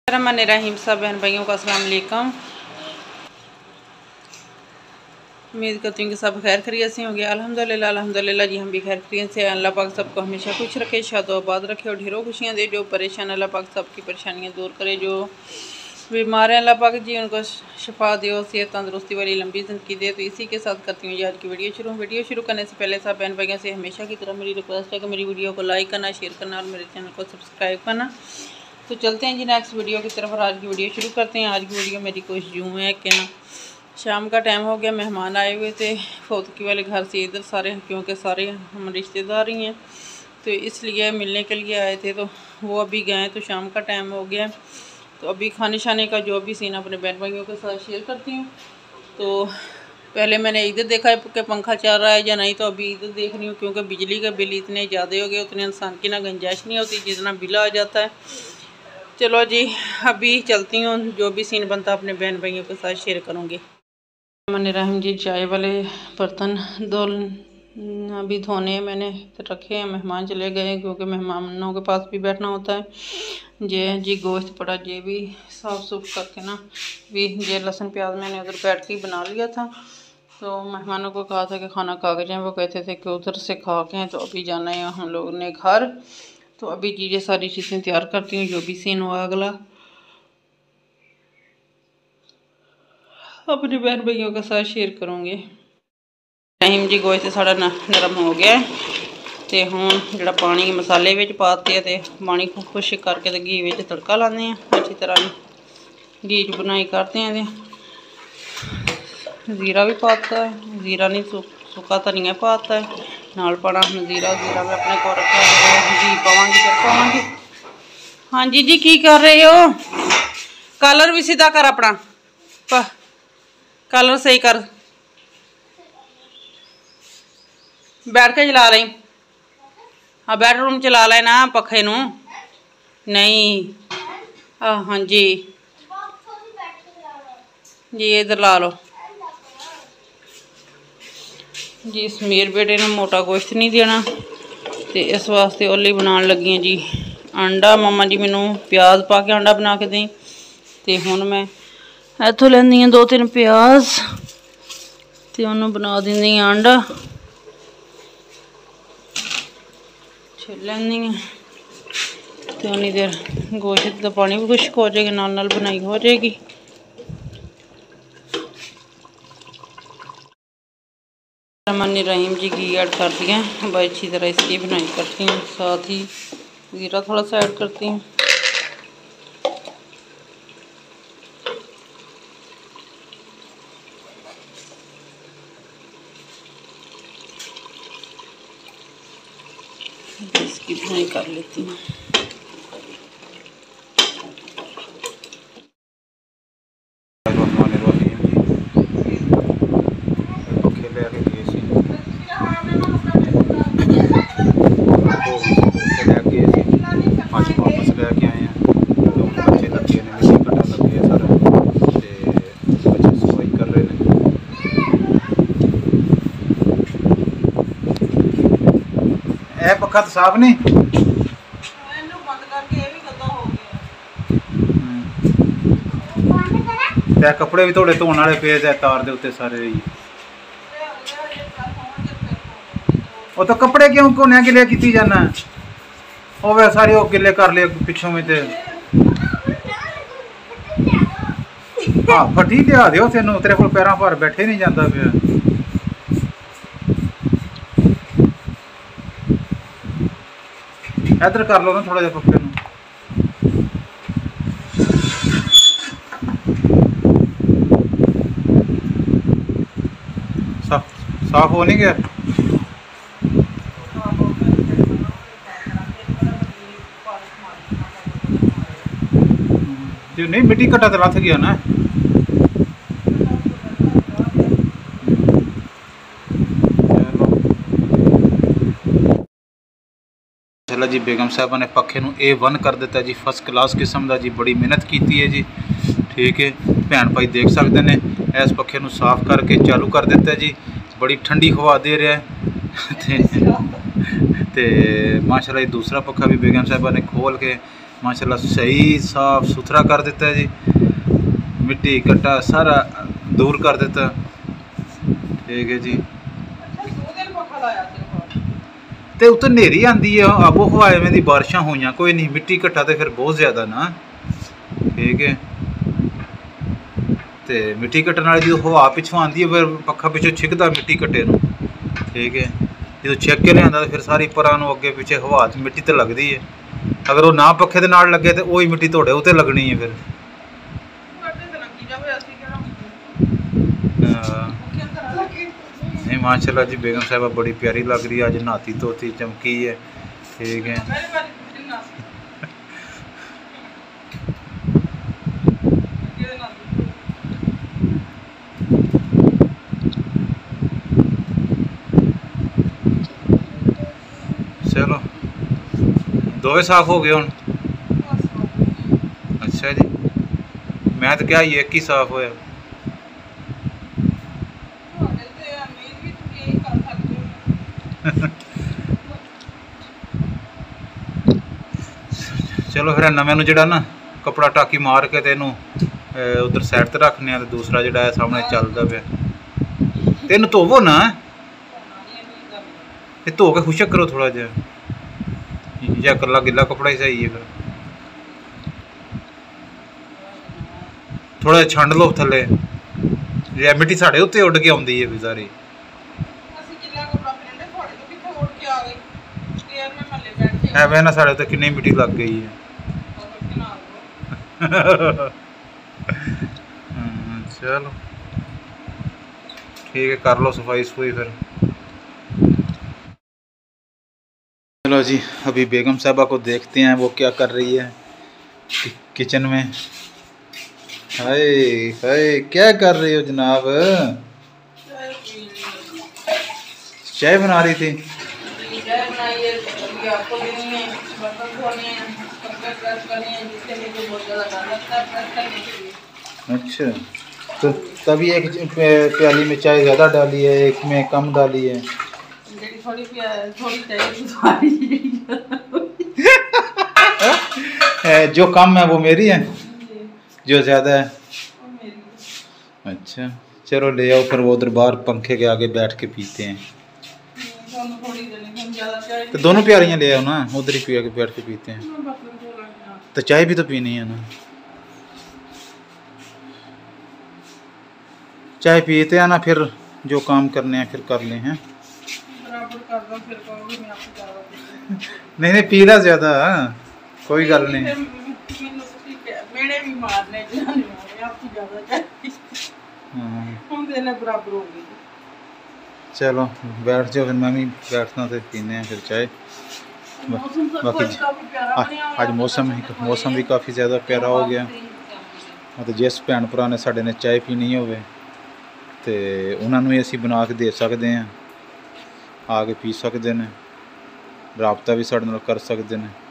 रहीम सब बहन भाइयों को अस्सलाम वालेकुम। उम्मीद करती हूँ कि सब खैर खैरियत से होंगे। अल्हम्दुलिल्लाह अल्हम्दुलिल्लाह जी हम भी खैर खैरियत से। अल्लाह पाक सबको हमेशा खुश रखे, शादोबाद रखे और ढेरों खुशियाँ दे। जो परेशान अल्लाह पाक सबकी परेशानियाँ दूर करे। जो बीमार हैं अल्लाह पाक जी उनको शिफा दे और सेहत तंदरुस्ती वाली लंबी ज़िंदगी दे। तो इसी के साथ करती हूँ आज की वीडियो शुरू करने से पहले सब बहन भाइयों से हमेशा की तरह मेरी रिक्वेस्ट है कि मेरी वीडियो को लाइक करना, शेयर करना और मेरे चैनल को सब्सक्राइब करना। तो चलते हैं जी नेक्स्ट वीडियो की तरफ और आज की वीडियो शुरू करते हैं। आज की वीडियो मेरी कोशिश यूँ है कि ना शाम का टाइम हो गया, मेहमान आए हुए थे फोतकी वाले घर से इधर सारे, क्योंकि सारे हम रिश्तेदार ही हैं तो इसलिए मिलने के लिए आए थे। तो वो अभी गए तो शाम का टाइम हो गया। तो अभी खाने शाने का जो भी सीन अपने बहन भाइयों के साथ शेयर करती हूँ। तो पहले मैंने इधर देखा है कि पंखा चल रहा है या नहीं, तो अभी इधर देख रही हूँ क्योंकि बिजली का बिल इतने ज़्यादा हो गए, उतने इंसान की ना गुंजाइश नहीं होती जितना बिल आ जाता है। चलो जी अभी चलती हूँ, जो भी सीन बनता अपने बहन भाइयों के साथ शेयर करूँगी। मैंने रहम जी चाय वाले बर्तन अभी धोने मैंने रखे हैं। मेहमान चले गए क्योंकि मेहमानों के पास भी बैठना होता है। जी गोश्त पड़ा ये भी साफ़ सुफ करके ना भी ये लहसुन प्याज मैंने उधर बैठ के बना लिया था। तो मेहमानों को कहा था कि खाना खा के जाएँ, वो कहते थे कि उधर से खा के हैं। तो अभी जाना है हम लोगों ने घर। तो अभी ये सारी चीज़ें तैयार करती हूँ, जो भी सीन हुआ अगला अपने बहन भाइयों के साथ शेयर करूँगी। रहीम जी गोश्त साड़ा नरम हो गया है तो हूँ जो पानी मसाले में पाते तो पानी खुश करके तो घी में तड़का लाते हैं। अच्छी तरह घी बनाई करते हैं। ज़ीरा भी पाता है, ज़ीरा नहीं सुखा धनिया पाता है नाल पाना ज़ीरा मैं अपने को रखा घी पावांगी फिर पावांगी। हाँ जी की कर रहे हो? कलर भी सीधा कर अपना, कलर सही कर, बैठ के चला रही। हाँ बेडरूम चला लेना पखे नू नहीं। हाँ जी इधर ला लो जी। समीर बेटे ने मोटा गोश्त नहीं देना तो इस वास्ते ओली बनाने लगी हैं जी आंडा। मम्मा जी मैनू प्याज पा के आंडा बना के दें तो हुण मैं इत्थों लैंदी हाँ 2-3 प्याज तो उन्होंने बना देंदी आंडा छिल लैंदी हाँ। तो उन्नी देर गोश्त का पानी भी खुश्क हो जाएगा, नाल बनाई हो जाएगी। मैंने रहीम जी घी ऐड कर दिया, अब अच्छी तरह इसकी बनाई करती हूँ। साथ ही ज़ीरा थोड़ा सा ऐड करती हूँ। इसकी बनाई कर लेती हूँ। पक्का तो साफ नहीं ते कपड़े भी थोड़े धोने वाले पे तार दे उत्ते सारे ही। वो तो कपड़े क्यों धोने गिले की जाना वे सारे वो गिले कर लिए पिछों में ते। हाँ फटी लिया दो तेन तेरे को पैरों पर बैठे नहीं जाता पे। इधर कर लो ना थोड़ा जा पक्के में। साफ हो नहीं गया जो नहीं मिट्टी कटा तो रथ गया ना। जी बेगम साहबा ने पखे नूं A1 कर दिता जी, फर्स्ट क्लास किस्म का जी, बड़ी मेहनत की है जी। ठीक है भैन भाई देख सकते हैं इस पखे नूं साफ करके चालू कर दिता जी। बड़ी ठंडी हवा दे रहा है ते माशाल्लाह दूसरा पखा भी बेगम साहबा ने खोल के माशाल्लाह सही साफ सुथरा कर दिता है जी, मिट्टी कट्टा सारा दूर कर दिता। ठीक है जी। तो उत्ते नेरी आती है, आबो हवा एवें दी बारिशां होइयां कोई नहीं, मिट्टी कट्टा तो फिर बहुत ज़्यादा ना। ठीक है, तो मिट्टी कट्टन वाली जो हवा पिछों आती है फिर पक्खा पिछों छिकदा मिट्टी कट्टे नूं। ठीक है, जो छिक के लिया तो फिर सारी परां नूं अगे पिछे हवा मिट्टी तो लगती है, अगर वो ना पखे दे नाल लगे तो वही मिट्टी तोड़े उत्ते लगनी है फिर। नहीं माशाल्लाह जी बेगम साहिबा बड़ी प्यारी लग रही है, अज नहाती धोती चमकी है। ठीक है, चलो दोवे साफ हो गए हुण। अच्छा जी, मैं तो क्या एक ही साफ होया। चलो फिर नवे नूं जिहड़ा ना कपड़ा टाकी मार के ते इहनूं उधर साइड ते रखने आ, ते दूसरा जिहड़ा है सामने चलदा पिया, ते इहनूं धोवो ना, ये धो के खुशक करो थोड़ा जिहा, या कल्ला गिला कपड़ा ही सही है। फिर थोड़ा जिहा छंड लो थल्ले, या मिट्टी साढ़े उत्ते उड़ के आउंदी है भी सारी। है ना साढ़े उत्ते कितनी मिट्टी लग गई है। चलो ठीक है, कर लो सफाई सफाई फिर। चलो जी, अभी बेगम साहबा को देखते हैं वो क्या कर रही है किचन में। हाय हाय, क्या कर रही हो जनाब? चाय बना रही थी। अच्छा, तो तभी एक प्याली में चाय ज़्यादा डाली है, एक में कम डाली है। जो कम है वो मेरी है, जो ज़्यादा है। अच्छा चलो ले आओ फिर, वो उधर बाहर पंखे के आगे बैठ के पीते हैं। तो दोनों प्यालियाँ ले आओ ना, उधर ही पी के बैठ के पीते हैं। तो चाय भी तो पीनी है ना, चाय पीते हैं ना, फिर जो काम करने हैं फिर कर लें हैं। नहीं नहीं पी ला ज़्यादा, कोई गल नहीं। चलो बैठ जाओ, फिर मैं भी बैठना, तो पीने हैं फिर चाय। बाकी आज मौसम भी काफ़ी ज़्यादा प्यारा हो गया। तो जिस भैन भरा ने साढ़े ने चाय पीनी होवे तो उन्होंने भी असी बना के दे सकते हैं, आके पी सकते हैं, राबता भी साढ़े नाल कर सकते हैं।